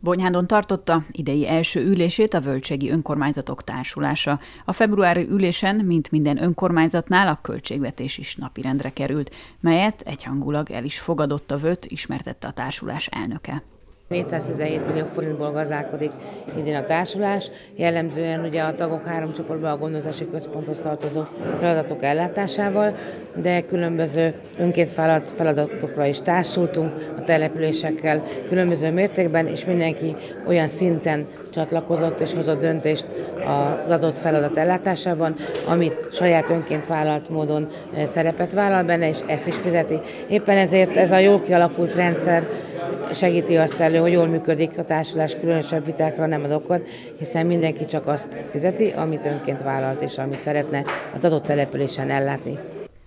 Bonyhádon tartotta idei első ülését a Völgységi Önkormányzatok Társulása. A februári ülésen, mint minden önkormányzatnál, a költségvetés is napirendre került, melyet egyhangulag el is fogadott a VÖT, ismertette a társulás elnöke. 417 millió forintból gazdálkodik idén a társulás, jellemzően ugye a tagok 3 csoportban a gondozási központhoz tartozó feladatok ellátásával, de különböző önként vállalt feladatokra is társultunk a településekkel különböző mértékben, és mindenki olyan szinten csatlakozott és hozott döntést az adott feladat ellátásában, amit saját önként vállalt módon szerepet vállal benne, és ezt is fizeti. Éppen ezért ez a jól kialakult rendszer segíti azt elő, hogy jól működik a társulás, különösebb vitákra nem ad okot, hiszen mindenki csak azt fizeti, amit önként vállalt és amit szeretne az adott településen ellátni.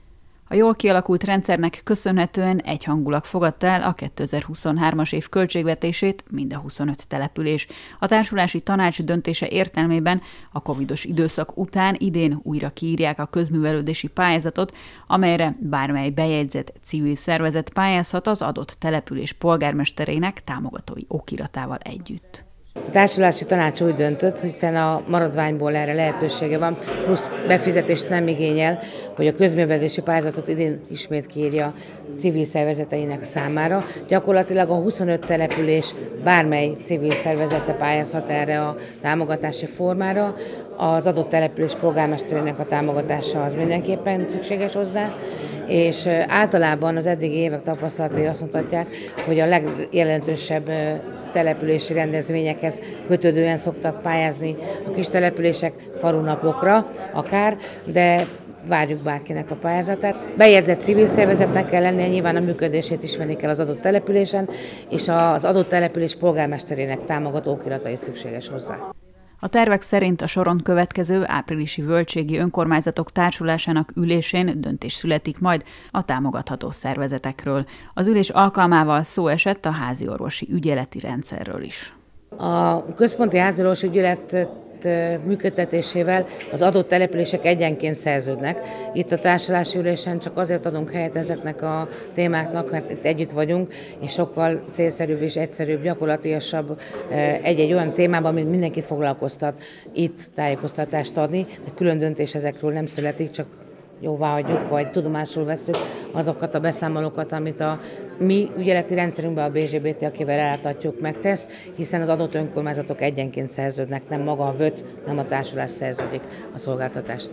A jól kialakult rendszernek köszönhetően egyhangulag fogadta el a 2023-as év költségvetését mind a 25 település. A társulási tanács döntése értelmében a covidos időszak után idén újra kiírják a közművelődési pályázatot, amelyre bármely bejegyzett civil szervezet pályázhat az adott település polgármesterének támogatói okiratával együtt. A társulási tanács úgy döntött, hogy hiszen a maradványból erre lehetősége van, plusz befizetést nem igényel, hogy a közművelési pályázatot idén ismét kiírja civil szervezeteinek számára. Gyakorlatilag a 25 település bármely civil szervezete pályázhat erre a támogatási formára. Az adott település polgármesterének a támogatása az mindenképpen szükséges hozzá, és általában az eddigi évek tapasztalatai azt mutatják, hogy a legjelentősebb települési rendezvényekhez kötődően szoktak pályázni a kis települések, falunapokra akár, de várjuk bárkinek a pályázatát. Bejegyzett civil szervezetnek kell lennie, nyilván a működését ismerni kell az adott településen, és az adott település polgármesterének támogató okirata is szükséges hozzá. A tervek szerint a soron következő áprilisi Völgységi Önkormányzatok Társulásának ülésén döntés születik majd a támogatható szervezetekről. Az ülés alkalmával szó esett a háziorvosi ügyeleti rendszerről is. A központi háziorvosi ügyelet működtetésével az adott települések egyenként szerződnek. Itt a társulási ülésen csak azért adunk helyet ezeknek a témáknak, mert itt együtt vagyunk, és sokkal célszerűbb és egyszerűbb, gyakorlatilasabb egy-egy olyan témában, amit mindenki foglalkoztat, itt tájékoztatást adni, de külön döntés ezekről nem születik, csak jóváhagyjuk, vagy tudomásul veszük azokat a beszámolókat, amit a mi ügyeleti rendszerünkben a BZBT, akivel elláthatjuk, megtesz, hiszen az adott önkormányzatok egyenként szerződnek, nem maga a VÖT, nem a társulás szerződik a szolgáltatást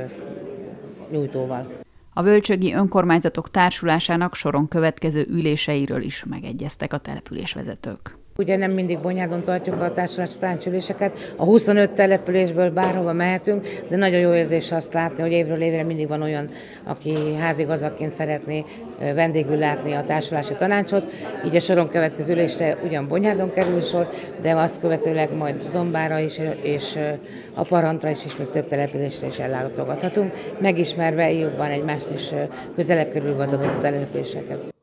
nyújtóval. A Völgységi Önkormányzatok Társulásának soron következő üléseiről is megegyeztek a településvezetők. Ugye nem mindig Bonyhádon tartjuk a társulási tanácsüléseket, a 25 településből bárhova mehetünk, de nagyon jó érzés azt látni, hogy évről évre mindig van olyan, aki házigazdaként szeretné vendégül látni a társulási tanácsot, így a soron következő ülésre ugyan Bonyhádon kerül sor, de azt követőleg majd Zombára is, és Aparantra is, és még több településre is ellátogathatunk, megismerve jobban egymást, és közelebb kerülve az adott településekhez.